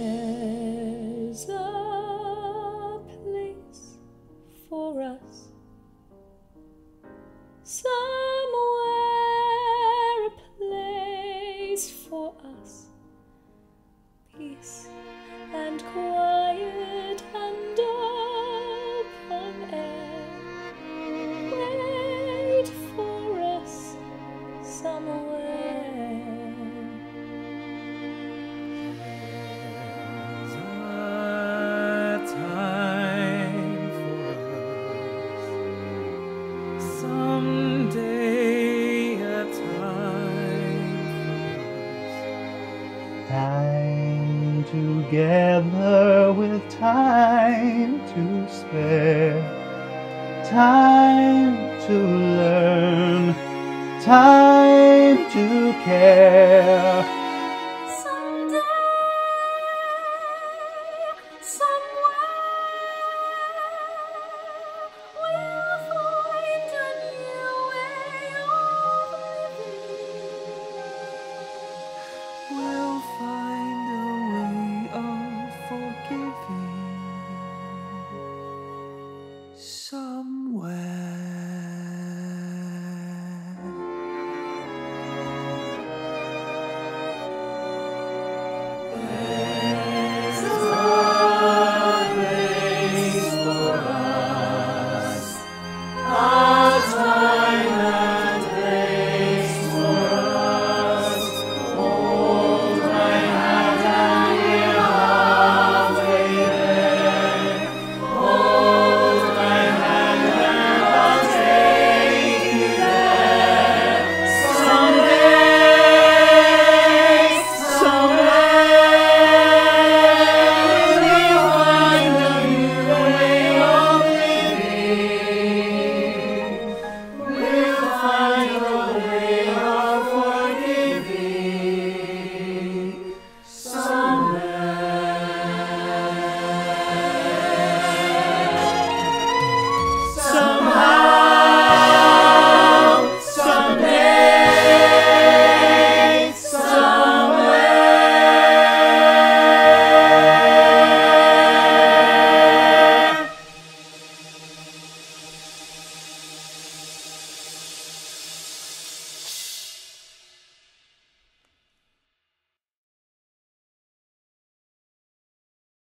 There's a place for us somewhere, a place for us, peace and quiet and open air. Wait for us somewhere. There's a time for us, someday a time for us. Time together with time to spare, time to learn, time to care.